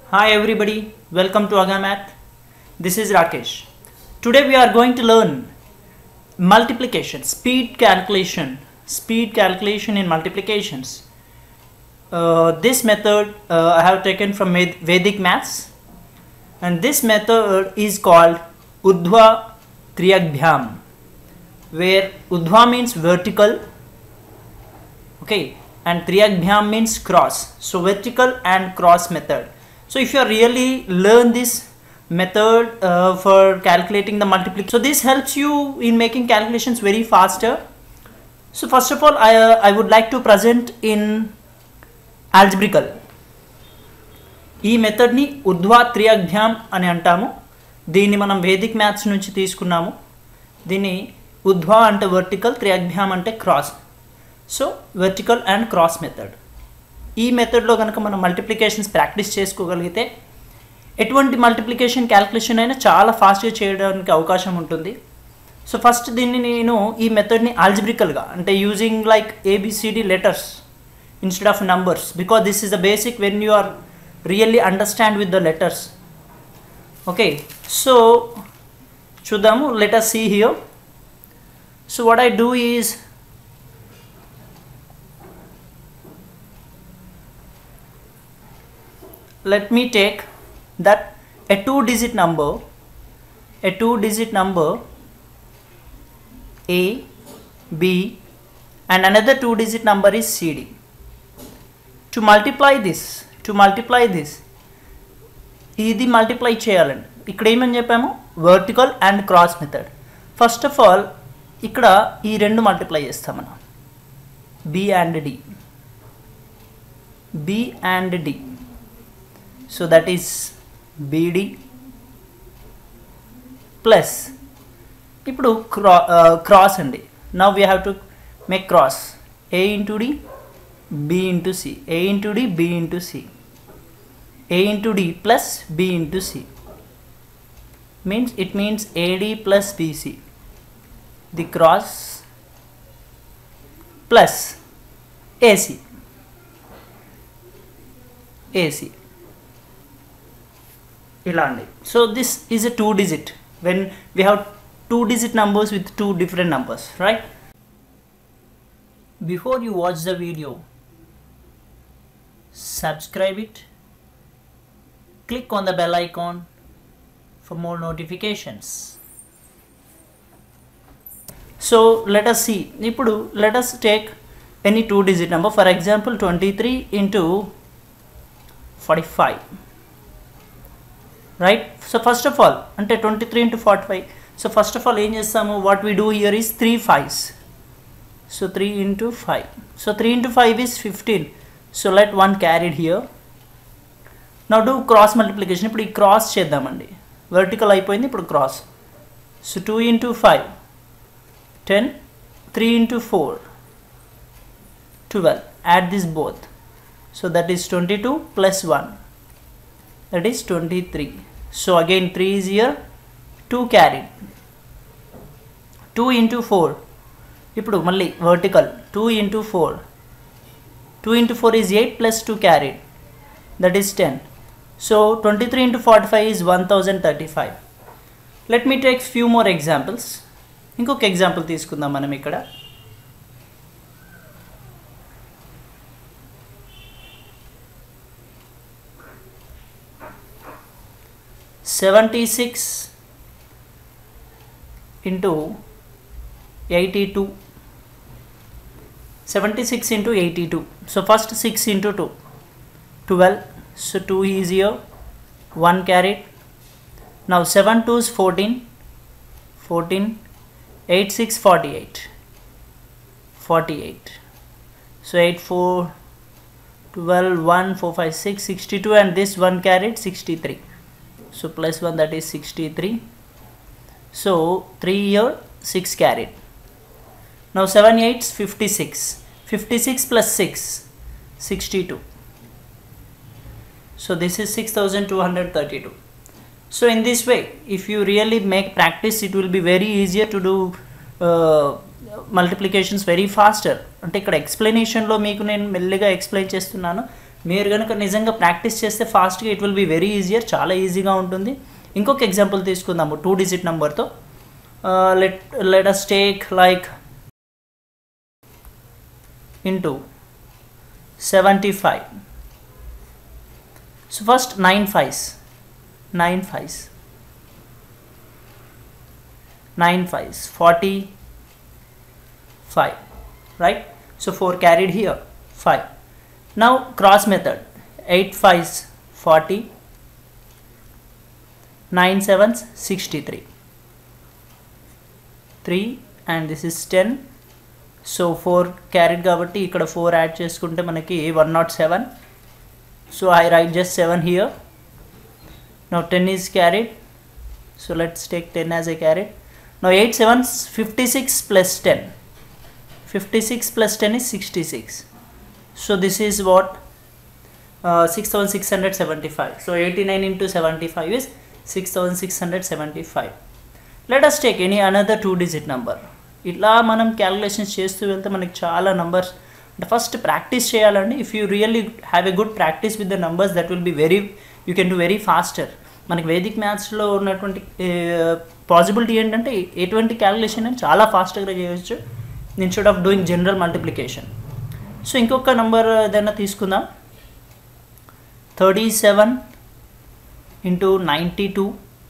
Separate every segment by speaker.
Speaker 1: Hi everybody, welcome to AGAA-MATH. This is Rakesh. Today we are going to learn multiplication, speed calculation in multiplications. This method I have taken from Vedic maths, and this method is called Urdhva Triyagdhyam, where Urdhva means vertical, okay, and Triyagdhyam means cross. So vertical and cross method. So if you really learn this method for calculating the multiplication, so this helps you in making calculations very faster. So first of all, I would like to present in algebraical. ఈ method ని ఉర్ధ్వ త్రియగ్ధ్యాం అని అంటాము. దీన్ని మనం Vedic maths నుంచి తీసుకున్నాము. దీన్ని ఉర్ధ్వ అంటే వర్టికల్, త్రియగ్ధ్యాం అంటే cross. So vertical and cross method. ఈ మెథడ్లో కనుక మనం మల్టిప్లికేషన్స్ ప్రాక్టీస్ చేసుకోగలిగితే ఎటువంటి మల్టిప్లికేషన్ క్యాల్కులేషన్ అయినా చాలా ఫాస్ట్గా చేయడానికి అవకాశం ఉంటుంది. సో ఫస్ట్ దీన్ని నేను ఈ మెథడ్ని ఆల్జిబ్రికల్గా అంటే using like ABCD letters instead of numbers, because this is the basic when you are really understand with the letters. Okay, so చూద్దాము. Let us see here. So what I do is let me take that a two-digit number A, B, and another two-digit number is CD. To multiply this ఇది multiply చేయాలండి. ఇక్కడ ఏమని చెప్పాము, vertical and cross method. First of all ఇక్కడ ఈ రెండు multiply చేస్తాం మనం, B and D. So that is BD plus ఇప్పుడు cross అండి. Now we have to make cross A into D, B into C, A into D, B into C, A into D plus B into C means AD plus BC. The cross plus AC. So this is a two digit when we have two digit numbers with two different numbers, right? Before you watch the video, subscribe it, click on the bell icon for more notifications. So let us see. Now let us take any two digit number, for example 23 into 45. Right? So first of all, ante 23 into 45. So first of all, what we do here is 3 5s. So 3 into 5. So 3 into 5 is 15. So let one carried here. Now do cross multiplication. Ippudu ee cross cheddamandi. Vertical ayipoyindi, ippudu cross. So 2 into 5 10. 3 into 4 12. Add this both. So that is 22 plus 1. That is 23. So again 3 is here, 2 carried. 2 into 4. Ippudu malli vertical 2 into 4. 2 into 4 is 8 plus 2 carried. That is 10. So 23 into 45 is 1035. Let me take few more examples. Inkoka example teeskundam manam ikkada. 76 into 82. 76 into 82. So first 6 into 2. 12. So 2 is here. 1 carried. Now 7 2s 14. 14. 8 6 48. 48. So 8 4 12 1 4 5 6 62, and this 1 carried 63. So plus 1, that is 63. So 3 here, 6 carried. Now 7 8s 56. 56 plus 6 62. So this is 6232. So in this way, if you really make practice, it will be very easier to do multiplications very faster. అంటే ఇక్కడ ఎక్స్ప్లెనేషన్లో మీకు నేను మెల్లిగా explain చేస్తున్నాను. మీరు కనుక నిజంగా practice చేస్తే ఫాస్ట్గా it will be very easier, చాలా ఈజీగా ఉంటుంది. ఇంకొక ఎగ్జాంపుల్ తీసుకుందాము 2 డిజిట్ నెంబర్తో. Let us take like into 75. So first 9 5s, 9 5s, 9 5s, 45, right? So 4 carried here, 5. Now cross method, 8 5s 40, 9 7s 63, 3 and this is 10. So 4 carried కాబట్టి ఇక్కడ 4 add చేసుకుంటే మనకి 107. So I write just 7 here. Now 10 is carried, so let's take 10 as a carried. Now 8 7s 56 plus 10, 56 plus 10 is 66. So this is what 6675. So 89 into 75 is 6675. Let us take any another 2 digit number. ఇట్లా మనం calculations చేస్తూ వెళ్తే మనకి చాలా numbers అంటే first practice చేయాలండి. If you really have a good practice with the numbers that will be very you can do very faster. మనకి వేదిక్ మ్యాథ్స్లో ఉన్నటువంటి పాసిబిలిటీ ఏంటంటే ఎటువంటి క్యాలిక్యులేషన్ అని చాలా ఫాస్ట్గా చేయవచ్చు instead of doing general multiplication. So ఇంకొక నెంబర్ ఏదైనా తీసుకుందాం. 37 into 92,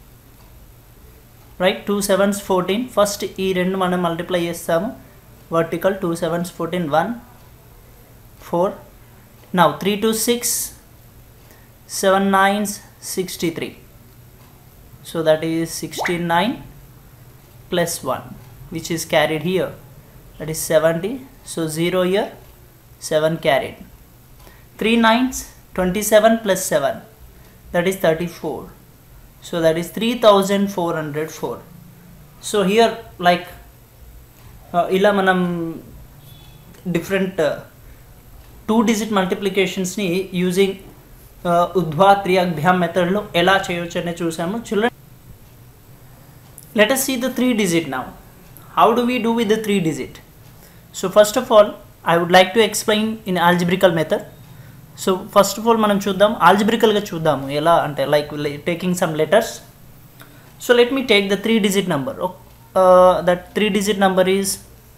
Speaker 1: right? 2 7s 14. ఫస్ట్ ఈ రెండు మనం మల్టిప్లై చేస్తాము. Vertical 2 7s 14 1 4. Now 3 2 6, 7 9s 63. So that is 69 plus 1 which is carried here, that is 70. So 0 here, 7 carried. 3 9s 27 plus 7, that is 34. So that is 3404. So here like ఇలా మనం different 2 digit మల్టిప్లికేషన్స్ని using ఉద్భా త్రియాభ్యాం మెథడ్లో ఎలా చేయవచ్చు అనేది చూసాము. Children, let us see the 3 digit now. How do we do with the 3 digit? So first of all I would like to explain in algebraical method. So first of all మనం చూద్దాం ఆల్జిబ్రికల్గా చూద్దాము ఎలా అంటే like taking some letters. So let me take the 3 digit number. That 3 digit number is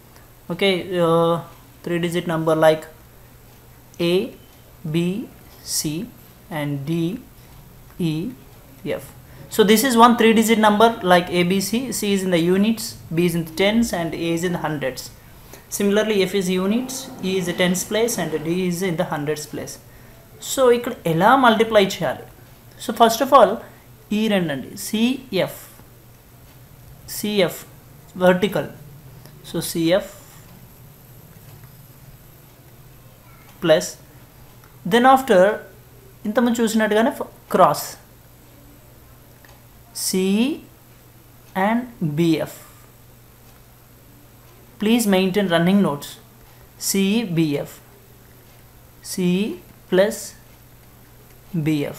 Speaker 1: 3 digit number like A B C and D E F. So this is one 3 digit number like ABC. C is in the units, B is in the tens and A is in the hundreds. Similarly F is units, E is the tens place and D is in the hundreds place. So ఇక్కడ ఎలా multiply చేయాలి? So first of all ఈ రెండండి CF vertical. So CF plus then after ఇంతమంది చూసినట్టుగానే cross CE and BF. Please maintain running notes. CE BF, CE plus BF.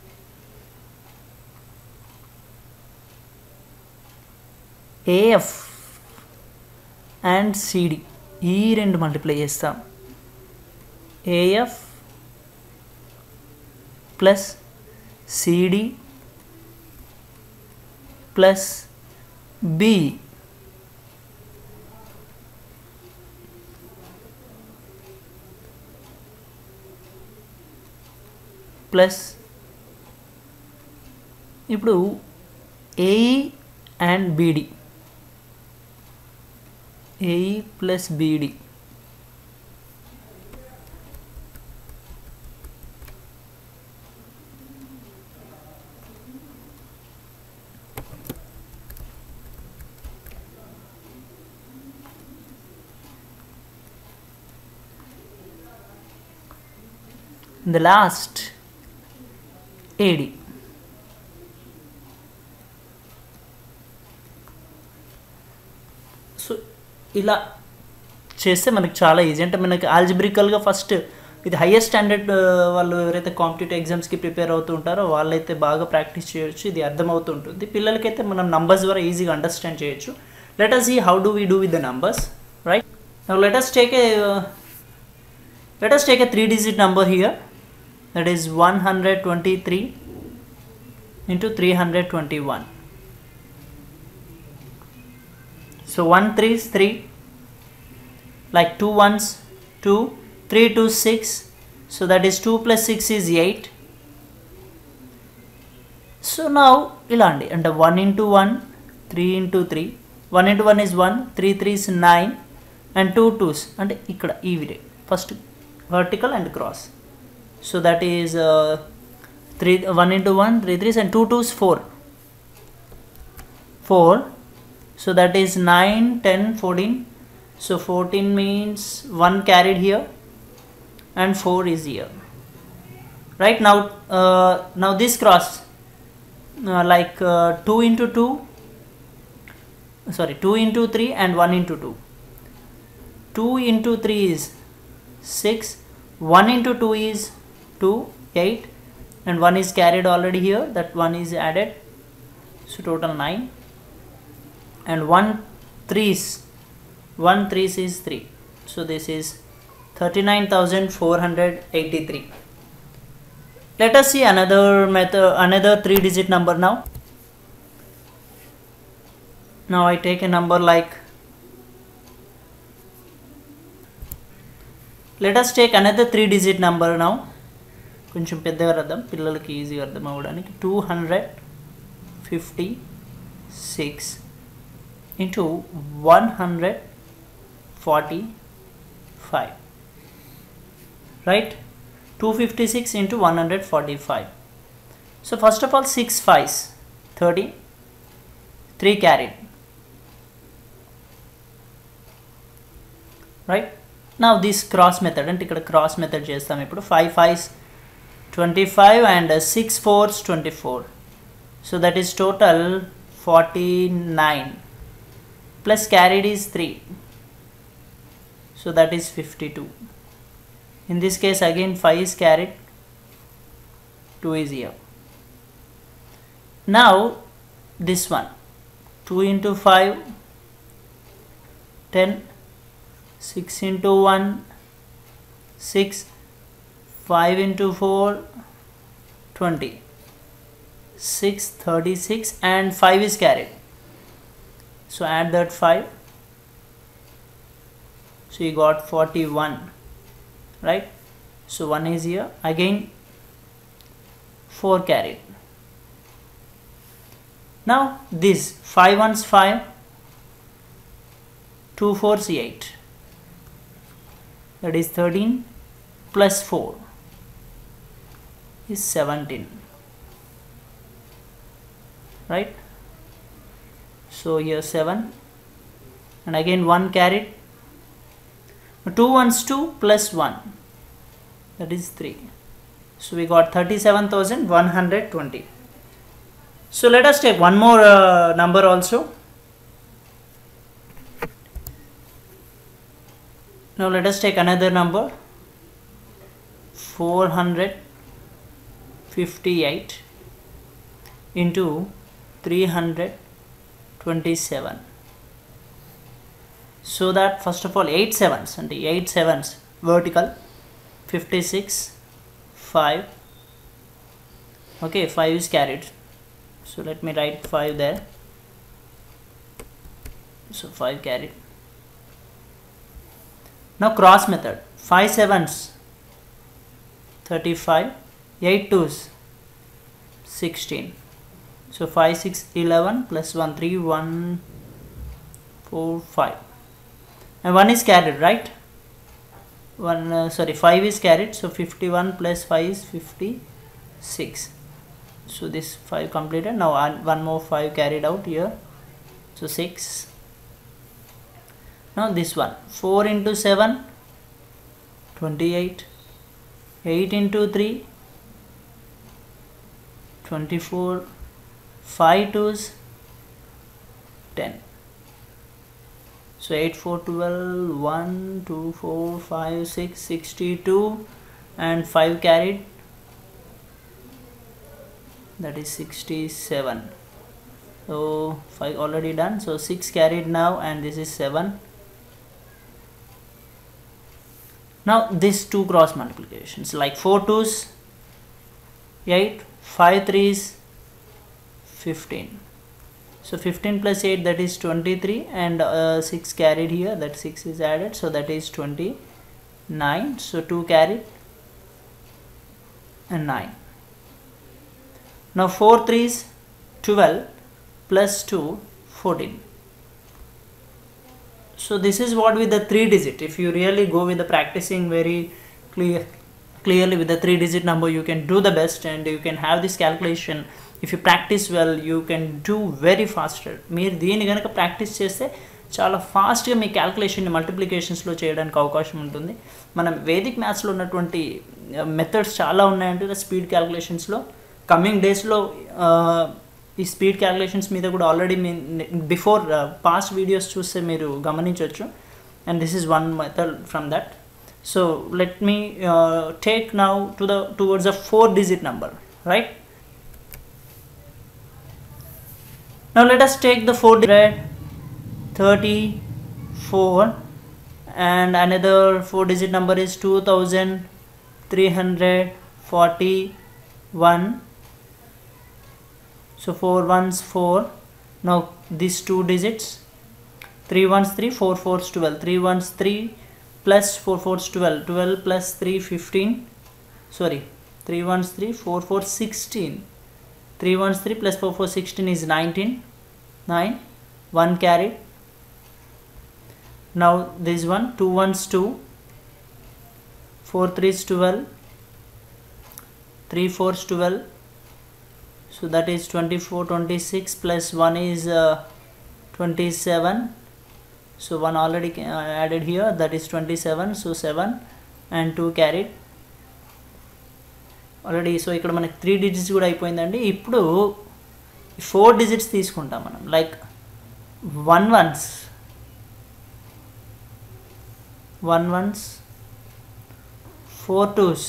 Speaker 1: AF and CD ఈ రెండు multiply చేస్తాం. AF plus CD plus B plus ఇప్పుడు AE and BD, AE plus BD. The last AD. So ఇలా చేస్తే మనకి చాలా easy. అంటే మనకి ఆల్జిబ్రికల్గా ఫస్ట్ ఇది హయ్యర్ స్టాండర్డ్ వాళ్ళు ఎవరైతే కాంపిటేటివ్ ఎగ్జామ్స్కి ప్రిపేర్ అవుతూ ఉంటారో వాళ్ళైతే బాగా ప్రాక్టీస్ చేయొచ్చు, ఇది అర్థమవుతూ ఉంటుంది. పిల్లలకైతే మనం నంబర్స్ ద్వారా ఈజీగా అండర్స్టాండ్ చేయొచ్చు. Let us see how do we do with the numbers, right? Now let us take a 3 digit number here. that is 123 into 321. So 1 3 is 3, like 2 ones 2, 3 2 6, so that is 2 plus 6 is 8. So now ilandi, and 1 into 1, 3 into 3, 1 into 1 is 1, 3 3 is 9, and 2 2s, and ikkada ee first vertical and cross. So that is 1 into 1, 3 3s, and 2 2s 4. 4. So that is 9, 10, 14. So 14 means 1 carried here and 4 is here. Right now, now this cross, like 2 into 2, sorry, 2 into 3 and 1 into 2. 2 into 3 is 6, 1 into 2 is 2, 8, and 1 is carried already here, that 1 is added, so total 9, and 1 3s is 3, so this is 39,483. Let us see another method, another 3-digit number now. Now I take a number like, let us take another 3-digit number now. కొంచెం పెద్దగా రాద్దాం పిల్లలకి ఈజీగా అర్థం అవ్వడానికి. 256 into 145, right? 256 into 145. So first of all, 6 5s 30, 3 carried, right? Now this cross method, అంటే ఇక్కడ cross method చేస్తాం ఇప్పుడు. 5 5s 25 and 6 4s 24, so that is total 49, plus carried is 3, so that is 52. In this case again 5 is carried, 2 is here. Now this one, 2 into 5 10, 6 into 1 6, 5 into 4 20, 6 36, and 5 is carried, so add that 5, so you got 41, right? So 1 is here, again 4 carried. Now this 5 ones 5, 2 4s 8, that is 13, plus 4 is 17, right? So here 7, and again 1 carried, 2 ones 2 plus 1, that is 3, so we got 37,120. So let us take one more number also. Now let us take another number, 458 into 327. So that first of all 8 7s, and 8 7s vertical, 56 5, okay, 5 is carried, so let me write 5 there, so 5 carried. Now cross method, 5 7s 35, 8 2s 16, so 5 6 11, plus 1 3, 1 4 5, and 1 is carried, right? 5 is carried, so 51 plus 5 is 56, so this 5 completed. Now one more 5 carried out here, so 6. Now this one, 4 into 7 28, 8 into 3 24, 5 2s 10, so 8 4 12, 1 2 4 5 6 62, and 5 carried, that is 67. So 5 already done, so 6 carried now, and this is 7. Now these two cross multiplications, like 4 2s 8, 5 3s 15. So 15 plus 8, that is 23, and 6 carried here, that 6 is added, so that is 29. So 2 carried and 9. Now 4 3s 12 plus 2 14. So this is what with the 3 digit. If you really go with the practicing very clearly with the 3 digit number, you can do the best and you can have this calculation. If you practice well, you can do very faster. మీరు దీన్ని కనుక practice చేస్తే చాలా ఫాస్ట్గా మీ calculation మల్టిప్లికేషన్స్లో చేయడానికి అవకాశం ఉంటుంది. మనం వేదిక్ మ్యాథ్స్లో ఉన్నటువంటి మెథడ్స్ చాలా ఉన్నాయంటే స్పీడ్ క్యాల్కులేషన్స్లో. కమింగ్ డేస్లో ఈ స్పీడ్ క్యాల్కులేషన్స్ మీద కూడా ఆల్రెడీ బిఫోర్ పాస్ట్ వీడియోస్ చూస్తే మీరు గమనించవచ్చు. And this is one method from that. So let me take now towards a 4 digit number, right? Now let us take the 434, and another 4 digit number is 2341. So 4 ones 4. Now these 2 digits, 3 ones 3, 4 fours 12, 3 ones 3 plus 4 fours 12, 12 plus 3 15, sorry, 3 ones 3, 4 fours 16, 3 ones 3 plus 4 4 16 is 19, 9, 1 carried. Now this one, 2 ones 2, 4 3s 12, 3 4s 12, so that is 24 26 plus 1 is 27. So 1 already added here, that is 27, so 7 and 2 carried already. So ఇక్కడ మనకి 3 digits కూడా అయిపోయిందండి. ఇప్పుడు 4 digits తీసుకుంటాం మనం, like 1 ones 4 twos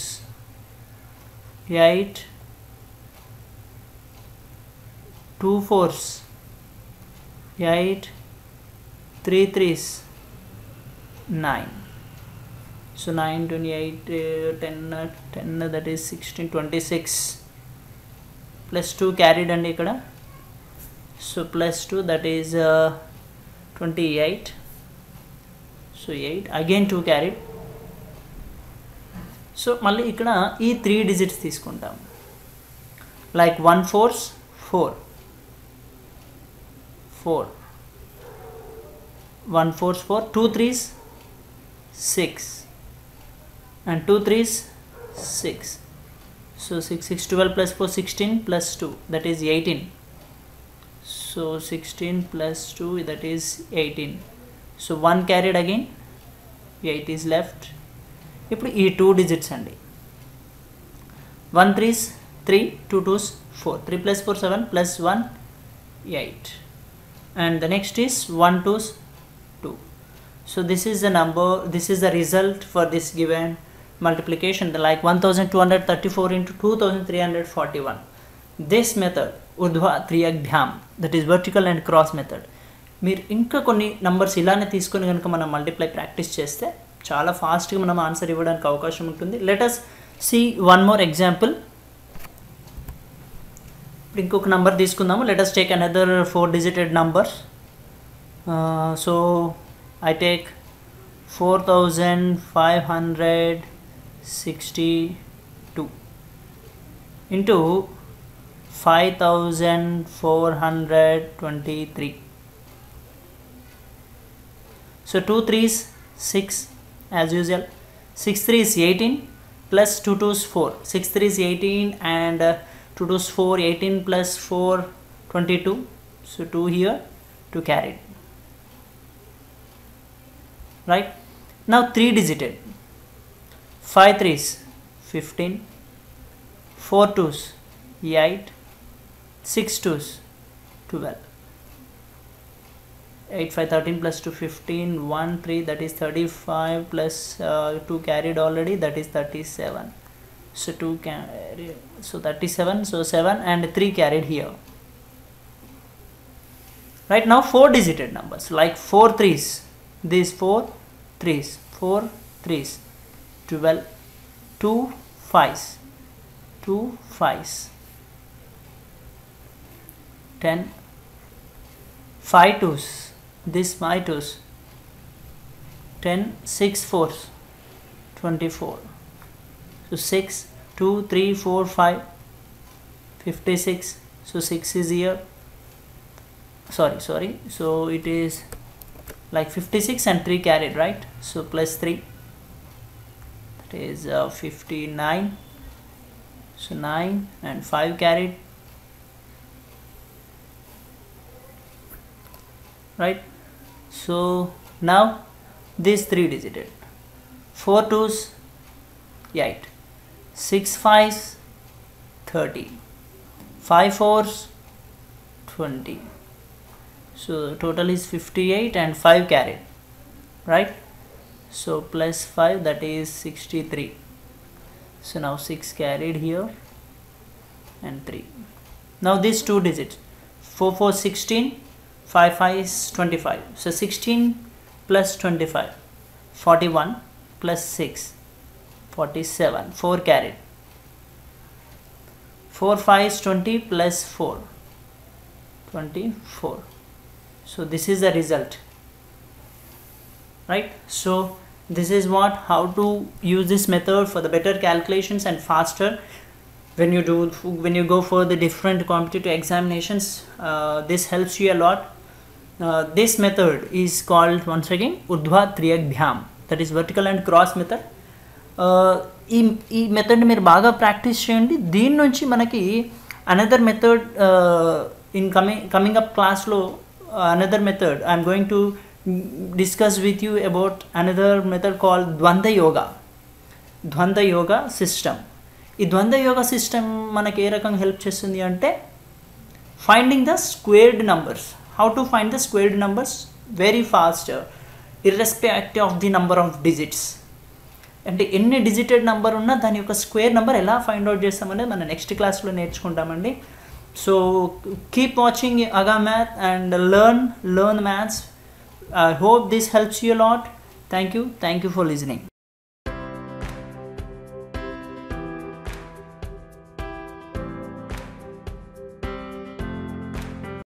Speaker 1: 8, 2 fours 8, 3 3s 9. So 9 28 10 that is 16 26 plus 2 carried and ikkada, so plus 2, that is 28. So 8 again 2 carried. So మళ్ళీ ఇక్కడ ఈ 3 digits తీసుకుంటాం, like 1 fours 4, 1 fours 4, 2 3s 6 and 2 3s 6. So 6 6 12 plus 4 16 plus 2, that is 18. So 16 plus 2, that is 18. So 1 carried again, 8 is left. ఇప్పుడు ఈ 2 digits అండి, 1 3s 3, 2 2s 4, 3 plus 4 7 plus 1 8, and the next is 1 2s 2. So this is the number, this is the result for this given multiplication, like 1234 into 2341. This method urdhva triyagdhyam, that is vertical and cross method. మీరు ఇంకా కొన్ని numbers ఇలానే తీసుకొని కనుక మనం multiply practice చేస్తే చాలా ఫాస్ట్గా మనం ఆన్సర్ ఇవ్వడానికి అవకాశం ఉంటుంది. Let us see one more example. ఇప్పుడు ఇంకొక నంబర్ తీసుకుందాము. Let us take another 4 digit numbers. So I take 4562 into 5423. So 2 3s 6 as usual, 6 3s 18 plus 2 2s 4, 6 3s 18 and 2 2s 4, 18 plus 4 22. So 2 here, 2 carried, right? Now 3 digited, 5 3s 15, 4 2s 8, 6 2s 12, 8 5 13 plus 2 15, 1 3, that is 35 plus 2 carried already, that is 37. So 2 carried, so 37, so 7 and 3 carried here. Right, now 4 digited numbers, like 4 3s, these 4 3s 12, 2 5s 2 5s, 10, 5 2s, this 5 2s, 10, 6 4s, 24. So 6, 2, 3, 4, 5, 56. So 6 is here. Sorry. So it is like 56 and 3 carried, right? So plus 3. That is 59. So 9 and 5 carried. Right? So now this 3 digited. 4 2s, 8. 6 5s, 30. 5 4s, 20. So total is 58 and 5 carried, right? So plus 5, that is 63. So now 6 carried here and 3. Now these 2 digits, 4 4 16, 5 5 is 25. So 16 plus 25, 41 plus 6, 47. 4 carried. 4 5 is 20 plus 4, 24. So this is the result, right? So this is how to use this method for the better calculations and faster when you go for the different competitive examinations. This helps you a lot. This method is called, once again, urdhva triyagdhyam, that is vertical and cross method. ఈ method మీరు బాగా practice చేయండి. దీని నుంచి మనకి another method in coming up క్లాస్లో another method I'm going to discuss with you about another method called Dvanda Yoga system. ఈ Dvanda Yoga system మనకి ఏ రకంగా హెల్ప్ చేస్తుంది అంటే finding the squared numbers. How to find the squared numbers very fast irrespective of the number of digits. అంటే ఎన్ని digitated number ఉన్నా దాని యొక్క స్క్వేర్ నెంబర్ ఎలా ఫైండ్ అవుట్ చేస్తామనేది మనం నెక్స్ట్ క్లాస్లో నేర్చుకుంటామండి. So keep watching AGAA-MATH and learn maths. I hope this helps you a lot. Thank you for listening.